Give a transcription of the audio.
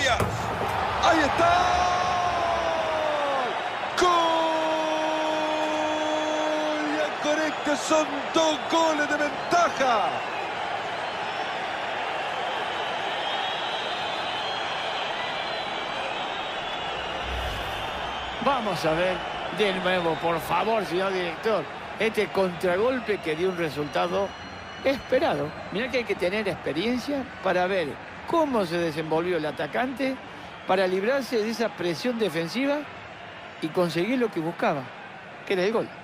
área. ¡Ahí está! ¡Gol! Y con este son 2 goles de ventaja. Vamos a ver de nuevo, por favor, señor director. Este contragolpe que dio un resultado esperado. Mirá que hay que tener experiencia para ver cómo se desenvolvió el atacante para librarse de esa presión defensiva y conseguir lo que buscaba, que era el gol.